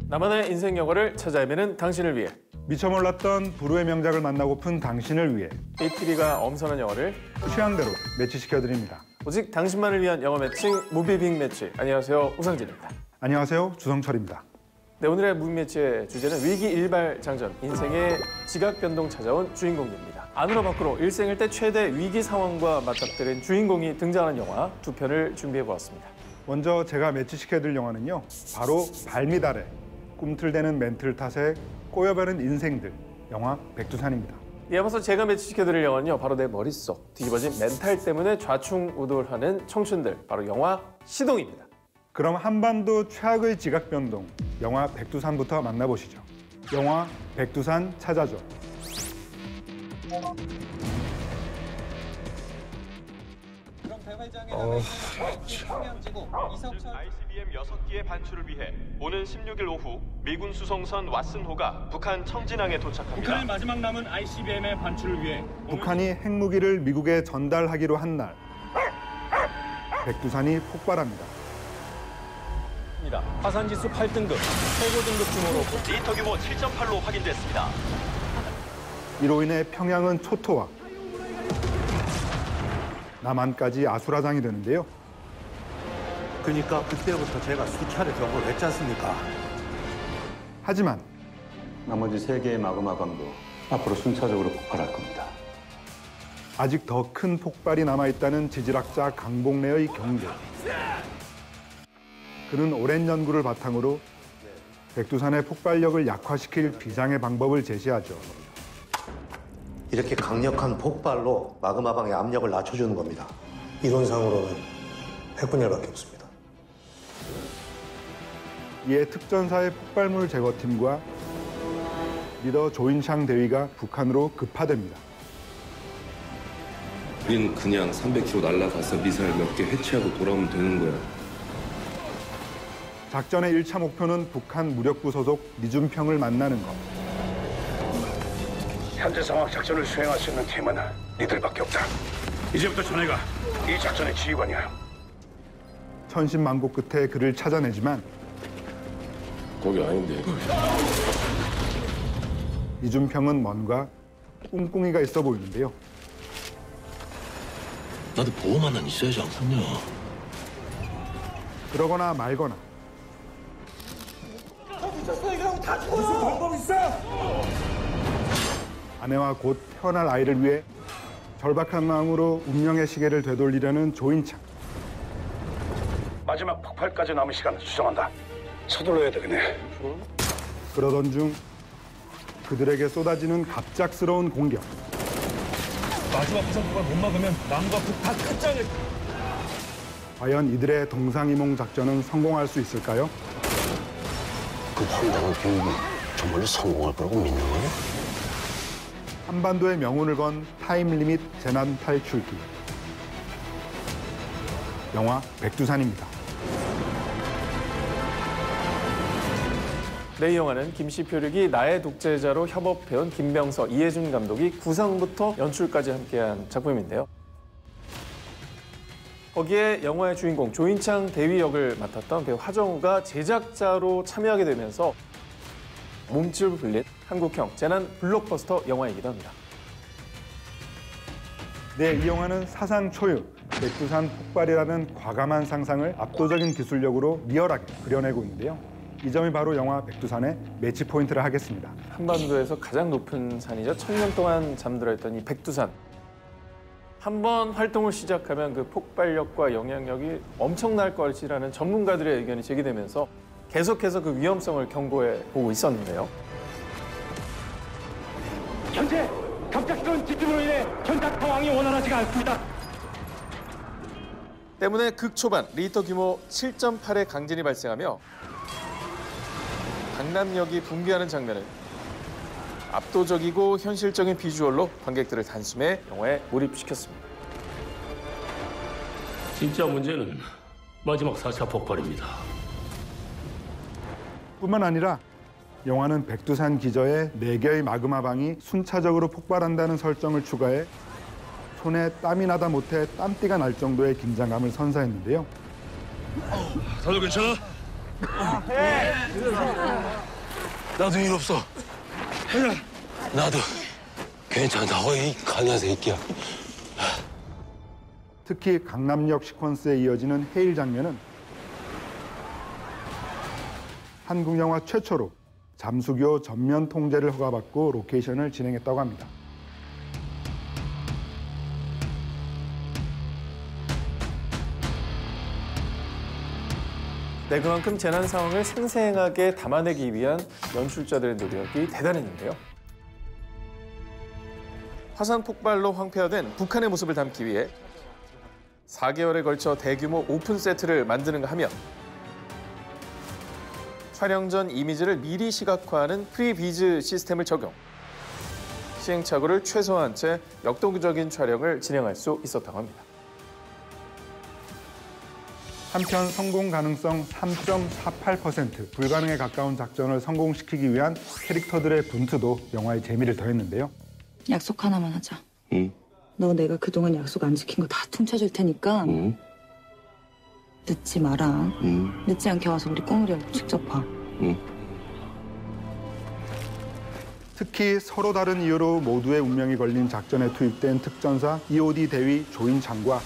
나만의 인생 영화를 찾아 헤매는 당신을 위해, 미처 몰랐던 불후의 명작을 만나고픈 당신을 위해 BTV가 엄선한 영화를 취향대로 매치시켜드립니다. 오직 당신만을 위한 영화 매칭 무비 빅 매치. 안녕하세요, 우상진입니다. 안녕하세요, 주성철입니다. 네, 오늘의 무비 매치의 주제는 위기 일발장전, 인생의 지각 변동 찾아온 주인공입니다. 안으로 밖으로 일생일 때 최대 위기 상황과 맞닥뜨린 주인공이 등장하는 영화 두 편을 준비해보았습니다. 먼저 제가 매치시켜드릴 영화는요, 바로 발밑 아래 꿈틀대는 멘틀 탓에 꼬여버린 인생들, 영화 백두산입니다. 이어서 제가 매치시켜드릴 영화는요, 바로 내 머릿속 뒤집어진 멘탈 때문에 좌충우돌하는 청춘들, 바로 영화 시동입니다. 그럼 한반도 최악의 지각 변동, 영화 백두산부터 만나보시죠. 영화 백두산 찾아줘. ICBM 6기의 반출을 위해 오는 16일 오후 미군 수송선 왓슨호가 북한 청진항에 도착합니다. 북한의 마지막 남은 ICBM의 반출을 위해 북한이 핵무기를 미국에 전달하기로 한 날, 백두산이 폭발합니다. 화산지수 8등급, 최고 등급 규모로 리터 규모 7.8로 확인됐습니다. 이로 인해 평양은 초토화, 남한까지 아수라장이 되는데요. 그러니까 그때부터 제가 수차례 경고를 했지 않습니까? 하지만 나머지 3개의 마그마강도 앞으로 순차적으로 폭발할 겁니다. 아직 더 큰 폭발이 남아있다는 지질학자 강복래의 경고. 그는 오랜 연구를 바탕으로 백두산의 폭발력을 약화시킬 비상의 방법을 제시하죠. 이렇게 강력한 폭발로 마그마방의 압력을 낮춰주는 겁니다. 이론상으로는 핵분열밖에 없습니다. 이에 특전사의 폭발물 제거팀과 리더 조인창 대위가 북한으로 급파됩니다. 우린 그냥 300km 날아가서 미사일 몇 개 해체하고 돌아오면 되는 거야. 작전의 1차 목표는 북한 무력부 소속 리준평을 만나는 것. 현재 상황 작전을 수행할 수 있는 팀은 니들밖에 없다. 이제부터 자네가 이 작전의 지휘관이야. 천신만고 끝에 그를 찾아내지만 거기 아닌데. 리준평은 뭔가 꿍꿍이가 있어 보이는데요. 나도 보험 하나 있어야지 않겠냐. 그러거나 말거나 아내와 곧 태어날 아이를 위해 절박한 마음으로 운명의 시계를 되돌리려는 조인창. 마지막 폭발까지 남은 시간을 수정한다. 서둘러야 되겠네. 그러던 중 그들에게 쏟아지는 갑작스러운 공격. 마지막 화산 폭발 못 막으면 남과 북 다 끝장을. 과연 이들의 동상이몽 작전은 성공할 수 있을까요? 그 황당한 교육이 정말로 성공할 거라고 믿는 거냐? 한반도의 명운을 건 타임리밋 재난 탈출기. 영화 백두산입니다. 네, 이 영화는 김씨 표류기 나의 독재자로 협업해온 김병서, 이해준 감독이 구상부터 연출까지 함께한 작품인데요. 거기에 영화의 주인공 조인창 대위 역을 맡았던 배우 하정우가 제작자로 참여하게 되면서 몸집을 불린 한국형 재난 블록버스터 영화이기도 합니다. 네, 이 영화는 사상 초유, 백두산 폭발이라는 과감한 상상을 압도적인 기술력으로 리얼하게 그려내고 있는데요. 이 점이 바로 영화 백두산의 매치 포인트를 하겠습니다. 한반도에서 가장 높은 산이죠. 1000년 동안 잠들어있던 이 백두산. 한번 활동을 시작하면 그 폭발력과 영향력이 엄청날 것이라는 전문가들의 의견이 제기되면서 계속해서 그 위험성을 경고해 보고 있었는데요. 현재 갑작스러운 지진으로 인해 현장 상황이 원활하지가 않습니다. 때문에 극초반 리터 규모 7.8의 강진이 발생하며 강남역이 붕괴하는 장면은 압도적이고 현실적인 비주얼로 관객들을 단숨에 영화에 몰입시켰습니다. 진짜 문제는 마지막 4차 폭발입니다. 뿐만 아니라 영화는 백두산 기저에 4개의 마그마방이 순차적으로 폭발한다는 설정을 추가해 손에 땀이 나다 못해 땀띠가 날 정도의 긴장감을 선사했는데요. 다들 괜찮아? 나도 일 없어. 나도 괜찮다. 이 강한 새끼야. 특히 강남역 시퀀스에 이어지는 해일 장면은 한국 영화 최초로 잠수교 전면 통제를 허가받고 로케이션을 진행했다고 합니다. 네, 그만큼 재난 상황을 생생하게 담아내기 위한 연출자들의 노력이 대단했는데요. 화산 폭발로 황폐화된 북한의 모습을 담기 위해 4개월에 걸쳐 대규모 오픈 세트를 만드는가 하면 촬영 전 이미지를 미리 시각화하는 프리비즈 시스템을 적용. 시행착오를 최소화한 채 역동적인 촬영을 진행할 수 있었다고 합니다. 한편 성공 가능성 3.48%, 불가능에 가까운 작전을 성공시키기 위한 캐릭터들의 분투도 영화의 재미를 더했는데요. 약속 하나만 하자. 응? 너 내가 그동안 약속 안 지킨 거 다 퉁쳐줄 테니까 응? 늦지 마라. 응? 늦지 않게 와서 우리 꽁우리하고 직접 봐. 응? 특히 서로 다른 이유로 모두의 운명이 걸린 작전에 투입된 특전사 EOD 대위 조인창과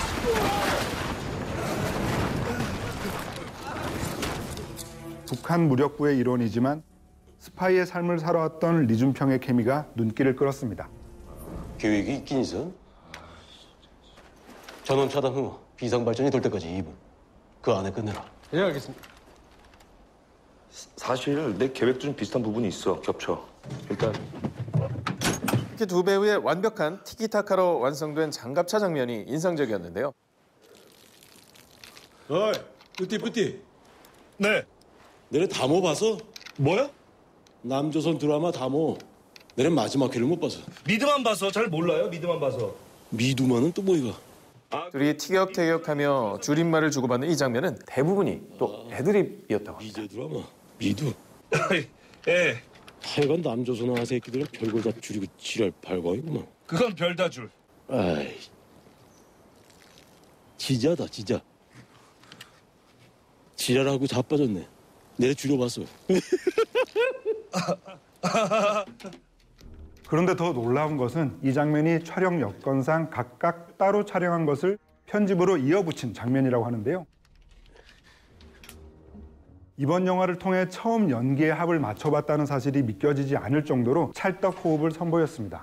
북한 무력부의 일원이지만 스파이의 삶을 살아왔던 리준평의 케미가 눈길을 끌었습니다. 계획이 있긴 있어. 전원 차단 후 비상발전이 될 때까지 2분. 그 안에 끝내라. 예, 알겠습니다. 사실 내 계획도 좀 비슷한 부분이 있어. 겹쳐. 일단 특히 두 배우의 완벽한 티키타카로 완성된 장갑차 장면이 인상적이었는데요. 어이, 뿌띠. 네. 너네 다모 봤어? 뭐야? 남조선 드라마 다모. 너네 마지막 회를 못 봤어. 미드만 봐서 잘 몰라요. 미드만 봐서. 미두만은 또 뭐이가? 둘이 티격태격하며 줄임말을 주고받는 이 장면은 대부분이 또 애드립이었다고 합니다. 미제 드라마. 미두. 예. 하여간 남조선 아 새끼들은 별걸 다 줄이고 지랄 발광이구만. 그건 별다 줄. 아이. 지자다 지자. 지랄하고 자빠졌네. 내가 줄여봤어. 그런데 더 놀라운 것은 이 장면이 촬영 여건상 각각 따로 촬영한 것을 편집으로 이어붙인 장면이라고 하는데요. 이번 영화를 통해 처음 연기의 합을 맞춰봤다는 사실이 믿겨지지 않을 정도로 찰떡 호흡을 선보였습니다.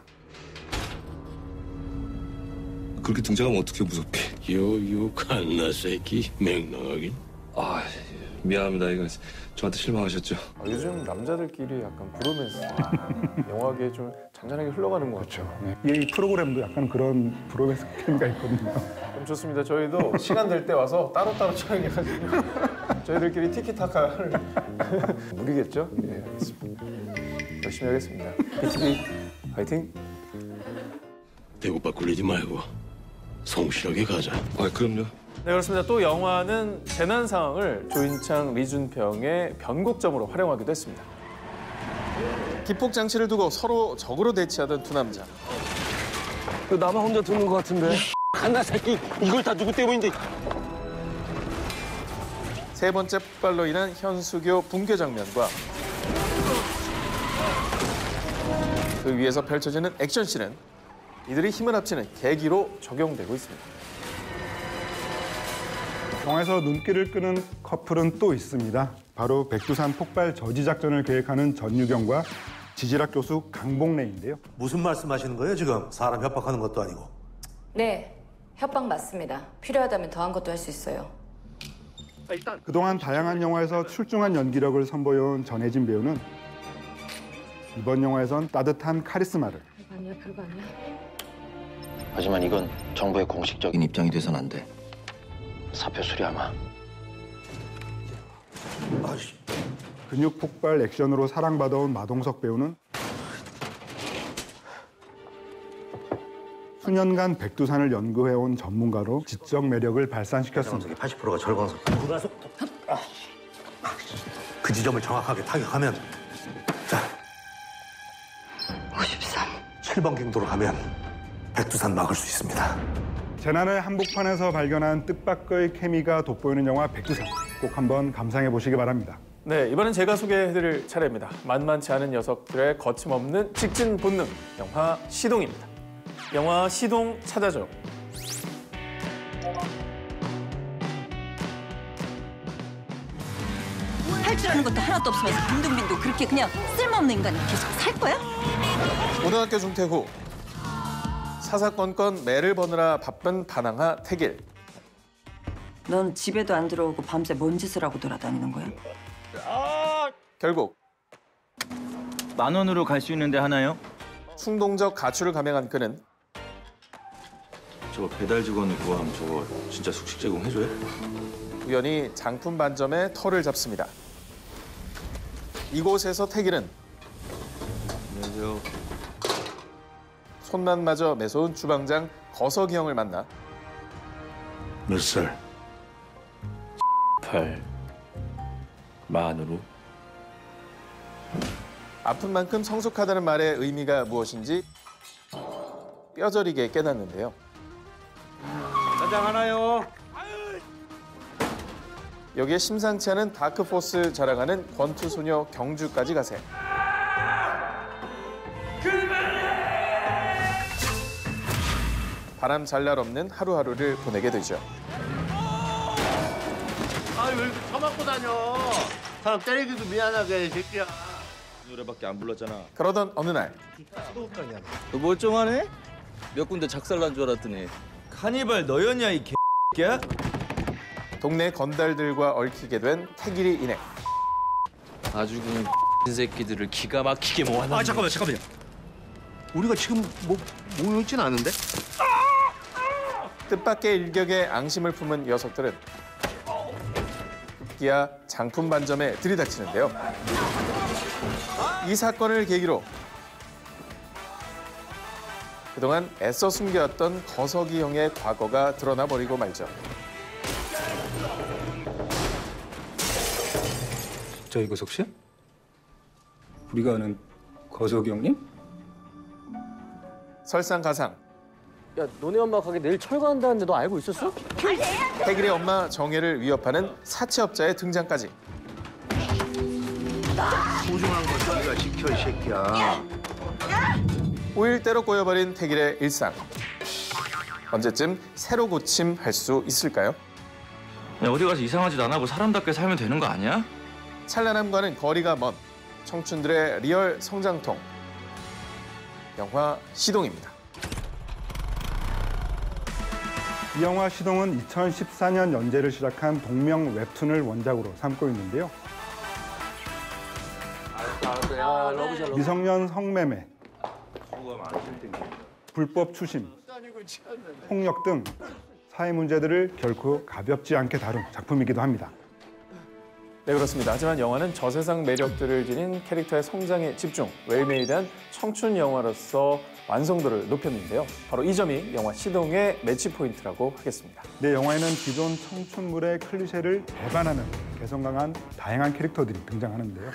그렇게 등장하면 어떻게 무섭게? 요요 갓나 새끼 맹랑하긴. 아, 미안합니다. 이거 저한테 실망하셨죠? 요즘 남자들끼리 약간 브로맨스 영화계에 좀 잔잔하게 흘러가는 것 같죠. 이 프로그램도 약간 그런 브로맨스 케미가 있거든요. 그럼 좋습니다. 저희도 시간 될 때 와서 따로따로 촬영해가지고 저희들끼리 티키타카를 무리겠죠? 네, 알겠습니다. 열심히 하겠습니다. BTV 화이팅! 대구박 굴리지 말고 성실하게 가자. 아, 그럼요. 네, 그렇습니다. 또 영화는 재난 상황을 조인창, 리준평의 변곡점으로 활용하기도 했습니다. 기폭 장치를 두고 서로 적으로 대치하던 두 남자. 나만 혼자 듣는 것 같은데. 갓나 새끼. 이걸 다 누구 때문인데. 세 번째 폭발로 인한 현수교 붕괴 장면과 그 위에서 펼쳐지는 액션씬은 이들이 힘을 합치는 계기로 적용되고 있습니다. 영화에서 눈길을 끄는 커플은 또 있습니다. 바로 백두산 폭발 저지 작전을 계획하는 전유경과 지질학 교수 강복래인데요. 무슨 말씀하시는 거예요 지금? 사람 협박하는 것도 아니고. 네, 협박 맞습니다. 필요하다면 더한 것도 할 수 있어요. 그동안 다양한 영화에서 출중한 연기력을 선보여온 전혜진 배우는 이번 영화에선 따뜻한 카리스마를 별거 아니야. 하지만 이건 정부의 공식적인 입장이 돼서는 안 돼. 사표 수리하마. 근육 폭발 액션으로 사랑받아온 마동석 배우는 수년간 백두산을 연구해온 전문가로 지적 매력을 발산시켰습니다. 80%가 절광석. 그 지점을 정확하게 타격하면 자 53. 7번 경도로 가면 백두산 막을 수 있습니다. 재난의 한복판에서 발견한 뜻밖의 케미가 돋보이는 영화 백두산. 꼭 한번 감상해 보시기 바랍니다. 네, 이번엔 제가 소개해드릴 차례입니다. 만만치 않은 녀석들의 거침없는 직진 본능, 영화 시동입니다. 영화 시동 찾아줘. 할 줄 아는 것도 하나도 없으면서 빈둥빈둥 그렇게 그냥 쓸모없는 인간이 계속 살 거야? 고등학교 중퇴 후 사사건건 매를 버느라 바쁜 반항아 태길. 넌 집에도 안 들어오고 밤새 뭔 짓을 하고 돌아다니는 거야? 결국 10,000원으로 갈 수 있는데 하나요? 충동적 가출을 감행한 그는 저거 배달 직원을 구하면 저거 진짜 숙식 제공해줘요? 우연히 장품 반점에 털을 잡습니다. 이곳에서 태길은 안녕하세요. 손만 마저 매서운 주방장 거석이 형을 만나 몇 살? 8 만으로 아픈 만큼 성숙하다는 말의 의미가 무엇인지 뼈저리게 깨닫는데요. 짜장 하나요. 여기에 심상치 않은 다크포스 자랑하는 권투소녀 경주까지 가세. 바람 잘 날 없는 하루하루를 보내게 되죠. 아, 왜 이렇게 처맞고 다녀? 사람 때리기도 미안하게, 이 새끼야. 노래밖에 안 불렀잖아. 그러던 어느 날 너 멀쩡하네? 몇 군데 작살난 줄 알았더니 카니발 너였냐 이 개야? 동네 건달들과 얽히게 된 태길이 인해 아주 그냥 새끼들을 기가 막히게 모아놨네. 아, 잠깐만요. 우리가 지금 모여있진 않은데? 뜻밖의 일격에 앙심을 품은 녀석들은 기아 장품 반점에 들이닥치는데요. 이 사건을 계기로 그동안 애써 숨겨왔던 거석이 형의 과거가 드러나 버리고 말죠. 저 이거석 씨? 우리가 아는 거석이 형님? 설상가상. 야, 너네 엄마 가게 내일 철거한다는데 너 알고 있었어? 태길의 엄마 정혜를 위협하는 사채업자의 등장까지. 소중한 건 네가 지켜, 이 새끼야. 5일대로 꼬여버린 태길의 일상. 언제쯤 새로 고침할 수 있을까요? 야, 어디 가서 이상한 짓 안 하고 사람답게 살면 되는 거 아니야? 찬란함과는 거리가 먼 청춘들의 리얼 성장통. 영화 시동입니다. 이 영화 시동은 2014년 연재를 시작한 동명 웹툰을 원작으로 삼고 있는데요. 미성년 성매매, 불법 추심, 폭력 등 사회 문제들을 결코 가볍지 않게 다룬 작품이기도 합니다. 네, 그렇습니다. 하지만 영화는 저세상 매력들을 지닌 캐릭터의 성장에 집중, 웰메이에 대한 청춘 영화로서 완성도를 높였는데요. 바로 이 점이 영화 시동의 매치 포인트라고 하겠습니다. 네, 영화에는 기존 청춘물의 클리셰를 배반하는 개성 강한 다양한 캐릭터들이 등장하는데요.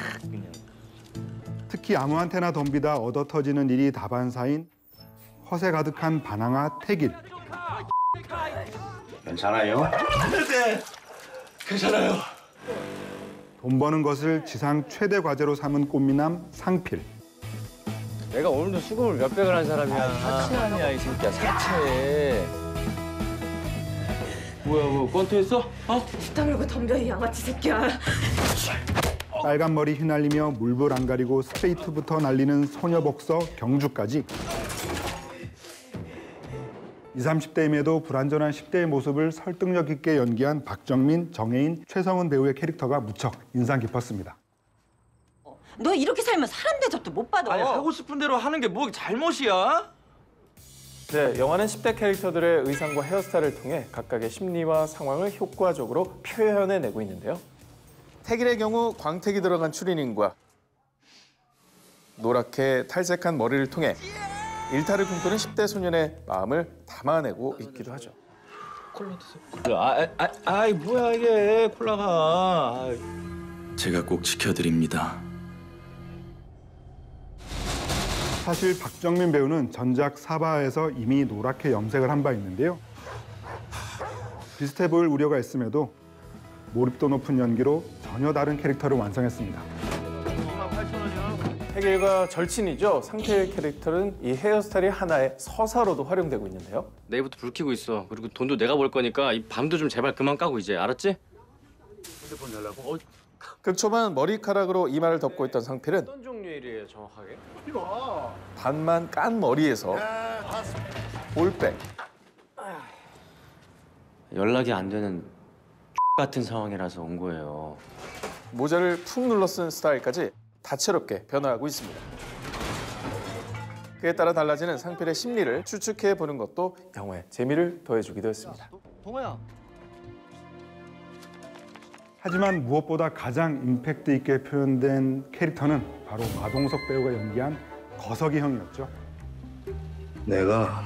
특히 아무한테나 덤비다 얻어 터지는 일이 다반사인 허세 가득한 반항아 태길. 괜찮아요? 네, 괜찮아요. 돈 버는 것을 지상 최대 과제로 삼은 꽃미남 상필. 내가 오늘도 수금을 몇백을 한 사람이야. 사치 아니야 이 새끼야 사치. 뭐야, 권투했어? 다물고 덤벼, 이 양아치 새끼야. 빨간 머리 휘날리며 물불 안 가리고 스트레이트부터 날리는 소녀 복서 경주까지 20, 30대임에도 불완전한 10대의 모습을 설득력 있게 연기한 박정민, 정혜인, 최성은 배우의 캐릭터가 무척 인상 깊었습니다. 너 이렇게 살면 사람 대접도 못 받아. 아니 하고 싶은 대로 하는 게 뭐 잘못이야? 네, 영화는 10대 캐릭터들의 의상과 헤어스타일을 통해 각각의 심리와 상황을 효과적으로 표현해내고 있는데요. 태길의 경우 광택이 들어간 추리닝과 노랗게 탈색한 머리를 통해 일탈을 꿈꾸는 10대 소년의 마음을 담아내고 있기도 하죠. 콜라 드세요. 아이 뭐야 이게 콜라가. 제가 꼭 지켜드립니다. 사실 박정민 배우는 전작 사바에서 이미 노랗게 염색을 한 바 있는데요. 비슷해 보일 우려가 있음에도 몰입도 높은 연기로 전혀 다른 캐릭터를 완성했습니다. 태길과 절친이죠. 상필 캐릭터는 이 헤어스타일이 하나의 서사로도 활용되고 있는데요. 내일부터 불 켜고 있어. 그리고 돈도 내가 벌 거니까 이 밤도 좀 제발 그만 까고 이제 알았지? 핸드폰 달라고? 극초반 머리카락으로 이마를 덮고 있던 상필은 어떤 종류의 일이에요 정확하게? 반만 깐 머리에서 올백, 연락이 안 되는 같은 상황이라서 온 거예요. 모자를 푹 눌러 쓴 스타일까지 다채롭게 변화하고 있습니다. 그에 따라 달라지는 상필의 심리를 추측해 보는 것도 영화의 재미를 더해주기도 했습니다. 동호야. 하지만 무엇보다 가장 임팩트 있게 표현된 캐릭터는 바로 마동석 배우가 연기한 거석이 형이었죠. 내가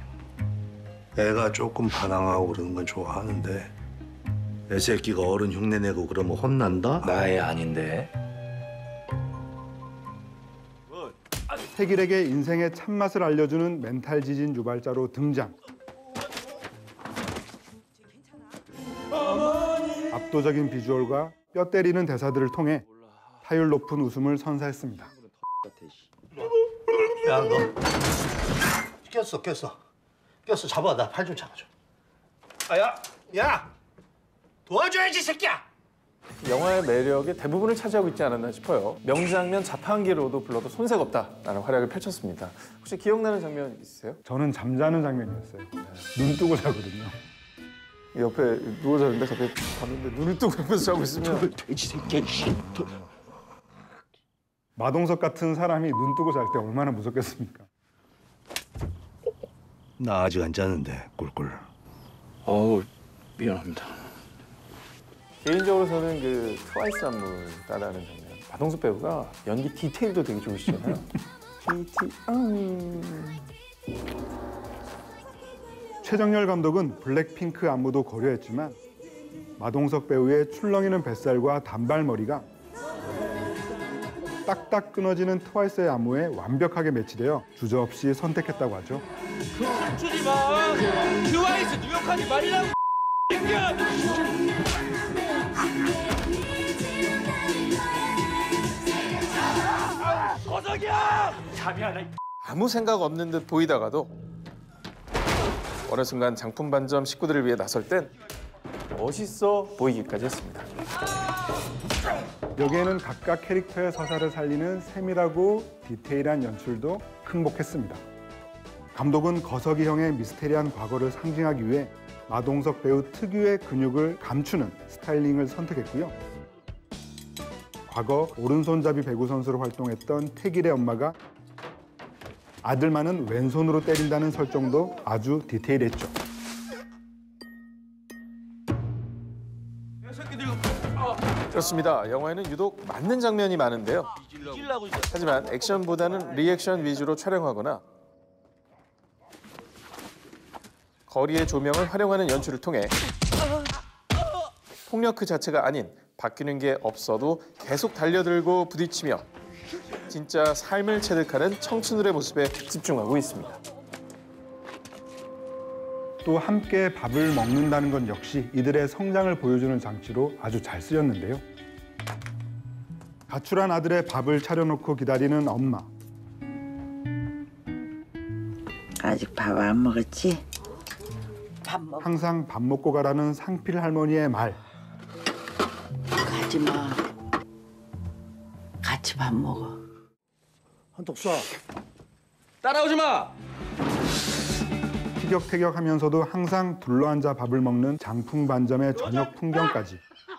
애가 조금 반항하고 그러는 건 좋아하는데 애 새끼가 어른 흉내내고 그러면 혼난다? 나 애 아닌데. 태길에게 인생의 참맛을 알려주는 멘탈 지진 유발자로 등장. 압도적인 비주얼과 뼈 때리는 대사들을 통해 타율 높은 웃음을 선사했습니다. 야, 너 꼈어. 잡아. 나 팔 좀 잡아줘. 야! 도와줘야지, 새끼야! 영화의 매력의 대부분을 차지하고 있지 않았나 싶어요. 명장면 자판기로도 불러도 손색 없다라는 활약을 펼쳤습니다. 혹시 기억나는 장면 있으세요? 저는 잠자는 장면이었어요. 눈 뜨고 자거든요. 옆에 누워 자는데 갑자기 봤는데 눈을 뜨고 옆에서 자고 있으면 돼지 새끼야. 마동석 같은 사람이 눈 뜨고 잘 때 얼마나 무섭겠습니까? 나 아직 안 잤는데, 꿀꿀. 어우, 미안합니다. 개인적으로 저는 그 트와이스 안무를 따라하는 장면. 마동석 배우가 연기 디테일도 되게 좋으시잖아요. 최정열 감독은 블랙핑크 안무도 고려했지만 마동석 배우의 출렁이는 뱃살과 단발머리가 딱딱 끊어지는 트와이스의 안무에 완벽하게 매치되어 주저없이 선택했다고 하죠. 주지 마! 트와이스 뉴욕하지 말라고! 거석이야! 잠이야, 나 아무 생각 없는 듯 보이다가도 어느 순간 장품 반점 식구들을 위해 나설 땐 멋있어 보이기까지 했습니다. 여기에는 각각 캐릭터의 서사를 살리는 세밀하고 디테일한 연출도 흠복했습니다. 감독은 거석이 형의 미스테리한 과거를 상징하기 위해 마동석 배우 특유의 근육을 감추는 스타일링을 선택했고요. 과거 오른손잡이 배구 선수로 활동했던 태길의 엄마가 아들만은 왼손으로 때린다는 설정도 아주 디테일했죠. 그렇습니다. 영화에는 유독 맞는 장면이 많은데요. 하지만 액션보다는 리액션 위주로 촬영하거나 거리의 조명을 활용하는 연출을 통해 폭력 그 자체가 아닌 바뀌는 게 없어도 계속 달려들고 부딪히며 진짜 삶을 체득하는 청춘들의 모습에 집중하고 있습니다. 또 함께 밥을 먹는다는 건 역시 이들의 성장을 보여주는 장치로 아주 잘 쓰였는데요. 가출한 아들의 밥을 차려놓고 기다리는 엄마. 아직 밥 안 먹었지? 항상 밥 먹고 가라는 상필 할머니의 말. 가지 마. 같이 밥 먹어. 한턱 쏴. 따라오지 마! 티격태격하면서도 항상 둘러앉아 밥을 먹는 장풍 반점의 저녁 풍경까지.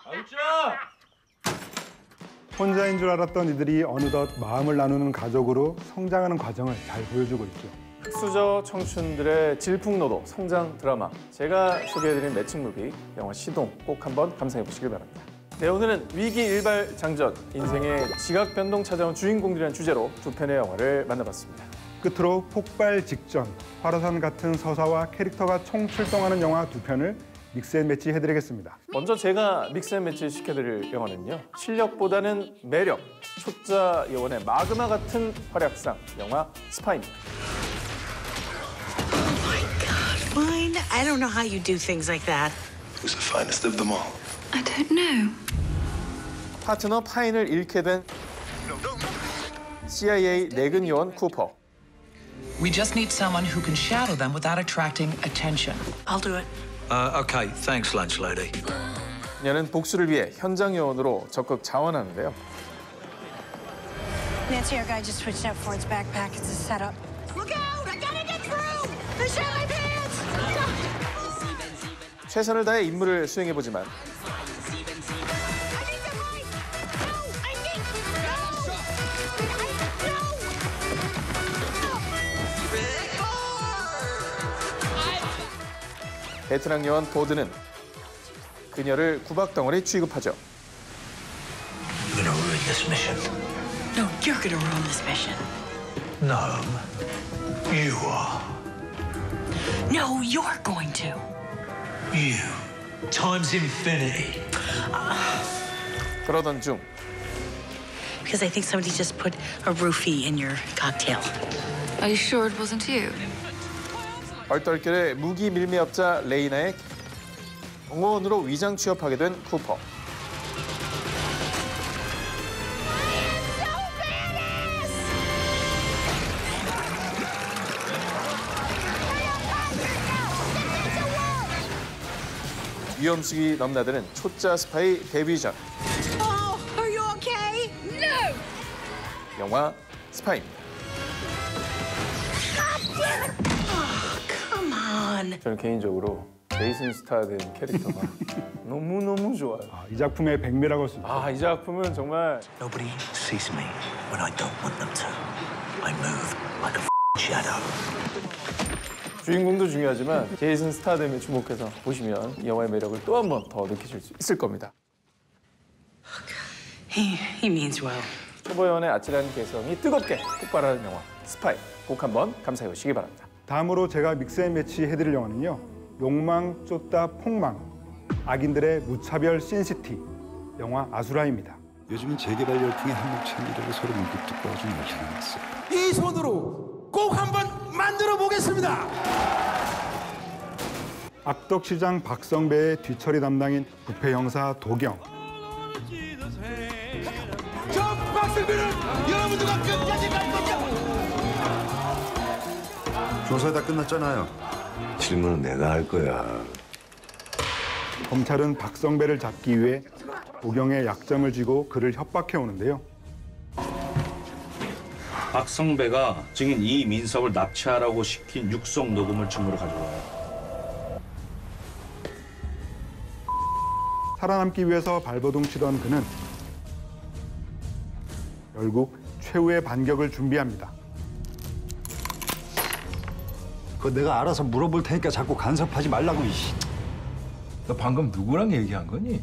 혼자인 줄 알았던 이들이 어느덧 마음을 나누는 가족으로 성장하는 과정을 잘 보여주고 있죠. 흑수저 청춘들의 질풍노도 성장 드라마. 제가 소개해드린 매칭무비 영화 시동 꼭 한번 감상해 보시길 바랍니다. 네, 오늘은 위기 일발 장전, 인생의 지각 변동 찾아온 주인공들이라는 주제로 두 편의 영화를 만나봤습니다. 끝으로 폭발 직전, 화로산 같은 서사와 캐릭터가 총출동하는 영화 두 편을 믹스앤매치 해드리겠습니다. 먼저 제가 믹스앤매치 시켜드릴 영화는요. 실력보다는 매력, 초짜 요원의 마그마 같은 활약상, 영화 스파입니다. Fine. I don't know how you do things like that. Who's the finest of them all? I don't know. 파트너 파인을 잃게 된 CIA 내근 요원 쿠퍼. We just need someone who can shadow them without attracting attention. I'll do it. Okay, thanks, lunch lady. 그녀는 복수를 위해 현장 요원으로 적극 자원하는데요. Nancy, our guy just switched out Ford's backpack. It's a setup. Look out! I gotta get through! They're shooting my pants! 최선을 다해 임무를 수행해보지만 베테랑 요원 도드는 그녀를 구박덩어리 취급하죠. You're gonna ruin this mission. No, you're gonna ruin this mission. No, you are. No, you're going to. You. Times infinity. 그러던 중 Because I think somebody just put a roofie in your cocktail. Are you sure it wasn't you? 얼떨결에 무기 밀매업자 레이나의 경호원으로 위장 취업하게 된 쿠퍼. 위험수기 넘나드는 초짜 스파이 데뷔 전 Oh, are you okay? No! 영화 스파이입니다. Come on. 저는 개인적으로 제이슨 스타든 캐릭터가 너무너무 좋아요. 이 작품의 백미라고 할 수 있죠. 이 작품은 정말 Nobody sees me when I don't want them to. I move like a shadow. 주인공도 중요하지만 제이슨 스타덤에 주목해서 보시면 이 영화의 매력을 또 한 번 더 느끼실 수 있을 겁니다. He means well. 초보 요원의 아찔한 개성이 뜨겁게 폭발하는 영화 스파이 꼭 한번 감상해 보시기 바랍니다. 다음으로 제가 믹스앤매치 해드릴 영화는요. 욕망 쫓다 폭망, 악인들의 무차별 신시티, 영화 아수라입니다. 요즘은 재개발 열풍의 한몫찬이라고 서로 문득 듣고 아주 열심히 났어요. 이 손으로 꼭 한번 만들어 보겠습니다. 악덕시장 박성배의 뒤처리 담당인 부패 형사 도경. 저 박성배는 여러분들과 끝까지 갈 거죠. 조사 다 끝났잖아요. 질문은 내가 할 거야. 검찰은 박성배를 잡기 위해 도경의 약점을 쥐고 그를 협박해 오는데요. 박성배가 증인 이민석을 납치하라고 시킨 육성 녹음을 증거로 가져와요. 살아남기 위해서 발버둥 치던 그는 결국 최후의 반격을 준비합니다. 그거 내가 알아서 물어볼 테니까 자꾸 간섭하지 말라고. 너 방금 누구랑 얘기한 거니?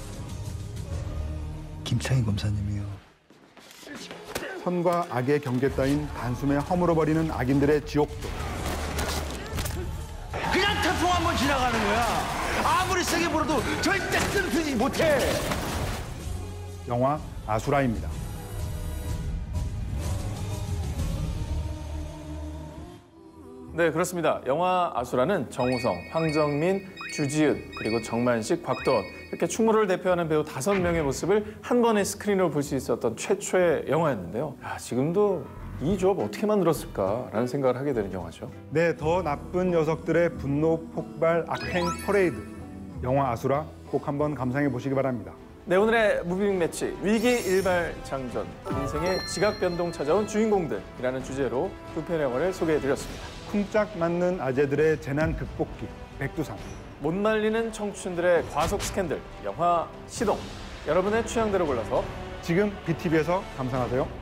김창희 검사님이요. 선과 악의 경계 따윈 단숨에 허물어버리는 악인들의 지옥도. 그냥 태풍 한번 지나가는 거야. 아무리 세게 불어도 절대 쓰러지지 못해. 영화 아수라입니다. 네, 그렇습니다. 영화 아수라는 정우성, 황정민, 주지은, 그리고 정만식, 곽도원 이렇게 충무로를 대표하는 배우 5명의 모습을 한 번에 스크린으로 볼 수 있었던 최초의 영화였는데요. 지금도 이 조합 어떻게 만들었을까라는 생각을 하게 되는 영화죠. 네, 더 나쁜 녀석들의 분노 폭발 악행 퍼레이드. 영화 아수라 꼭 한번 감상해 보시기 바랍니다. 네, 오늘의 무빙 매치 위기 일발장전 인생의 지각 변동 찾아온 주인공들이라는 주제로 두 편의 영화를 소개해드렸습니다. 쿵짝 맞는 아재들의 재난 극복기 백두산. 못 말리는 청춘들의 과속 스캔들 영화 시동. 여러분의 취향대로 골라서 지금 BTV에서 감상하세요.